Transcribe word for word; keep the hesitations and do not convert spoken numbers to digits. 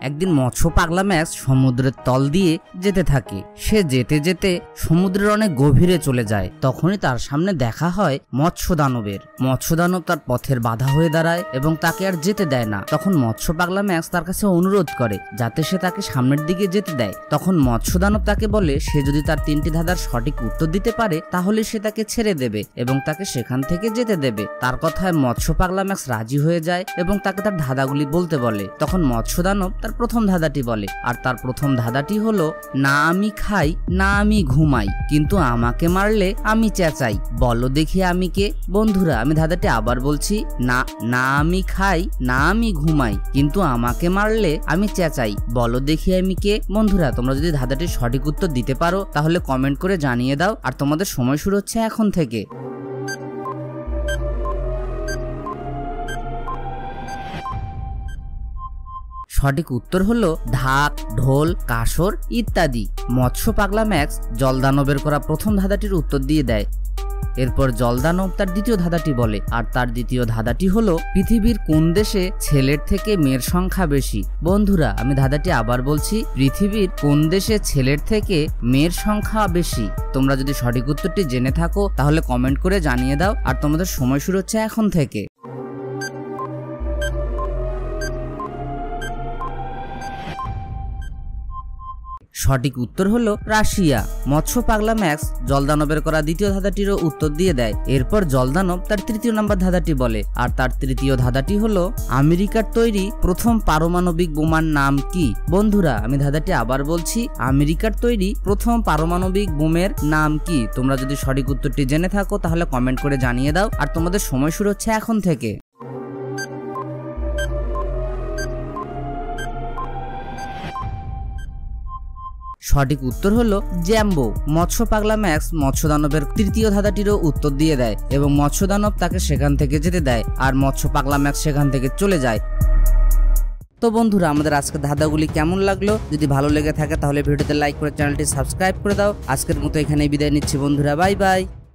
একদিন মৎস্য পাগলা ম্যাক্স সমুদ্রের তল দিয়ে যেতে থাকে। সে যেতে যেতে সমুদ্রের অনেক গভীরে চলে যায়। তখনই তার সামনে দেখা হয় মৎস্য দানবের। মৎস্য দানব তার পথের বাধা হয়ে দাঁড়ায় এবং তাকে আর যেতে দেয় না। তখন মৎস্য পাগলা ম্যাক্স তার কাছে অনুরোধ করে যাতে সে তাকে সামনের দিকে যেতে দেয়। তখন মৎস্য দানব তাকে বলে সে যদি তার তিনটি ধাঁধার সঠিক উত্তর দিতে পারে তাহলে সে তাকে ছেড়ে দেবে এবং তাকে সেখান থেকে যেতে দেবে। তার কথায় মৎস্য পাগলা ম্যাক্স রাজি হয়ে যায় এবং তাকে তার ধাঁধাগুলি বলতে বলে। তখন মৎস্য দানব তার প্রথম ধাঁধাটি বলে, আর তার প্রথম ধাঁধাটি হলো, না আমি খাই না আমি ঘুমাই, কিন্তু আমাকে মারলে আমি চেঁচাই, বলো দেখি আমি কে। বন্ধুরা আমি ধাঁধাটি আবার বলছি, না না আমি খাই না আমি ঘুমাই, কিন্তু আমাকে মারলে আমি চেঁচাই, বলো দেখি আমি কে। বন্ধুরা তোমরা যদি ধাঁধাটির সঠিক উত্তর দিতে পারো তাহলে কমেন্ট করে জানিয়ে দাও, আর তোমাদের সময় শুরু হচ্ছে এখন থেকে। সঠিক উত্তর হলো ঢাক, ঢোল, কাসর ইত্যাদি। মৎস্য পাগলা ম্যাক্স জলদানবের করা প্রথম ধাঁধাটির উত্তর দিয়ে দেয়। এরপর জলদানব তার দ্বিতীয় ধাঁধাটি বলে, আর তার দ্বিতীয় ধাঁধাটি হলো, পৃথিবীর কোন দেশে ছেলের থেকে মেয়ের সংখ্যা বেশি। বন্ধুরা আমি ধাঁধাটি আবার বলছি, পৃথিবীর কোন দেশে ছেলের থেকে মেয়ের সংখ্যা বেশি। তোমরা যদি সঠিক উত্তরটি জেনে থাকো তাহলে কমেন্ট করে জানিয়ে দাও, আর তোমাদের সময় শুরু হচ্ছে এখন থেকে। সঠিক উত্তর হলো রাশিয়া। মৎস্য পাগলা ম্যাক্স জলদানবের করা দ্বিতীয় ধাঁধাটিরও উত্তর দিয়ে দেয়। এরপর জলদানব তার তৃতীয় নাম্বার ধাঁধাটি বলে, আর তার তৃতীয় ধাঁধাটি হলো, আমেরিকার তৈরি প্রথম পারমাণবিক বোমার নাম কি। বন্ধুরা আমি ধাঁধাটি আবার বলছি, আমেরিকার তৈরি প্রথম পারমাণবিক বোমের নাম কি। তোমরা যদি সঠিক উত্তরটি জেনে থাকো তাহলে কমেন্ট করে জানিয়ে দাও, আর তোমাদের সময় শুরু হচ্ছে এখন থেকে। সঠিক উত্তর হলো জ্যাম্বো। মৎস্য পাগলা ম্যাক্স মৎস্য দানবের তৃতীয় ধাঁধাটিরও উত্তর দিয়ে দেয় এবং মৎস্য দানব তাকে সেখান থেকে যেতে দেয়, আর মৎস্য পাগলা ম্যাক্স সেখান থেকে চলে যায়। তো বন্ধুরা আমাদের আজকের ধাঁধাগুলি কেমন লাগলো? যদি ভালো লেগে থাকে তাহলে ভিডিওতে লাইক করে চ্যানেলটি সাবস্ক্রাইব করে দাও। আজকের মতো এখানেই বিদায় নিচ্ছি বন্ধুরা, বাই বাই।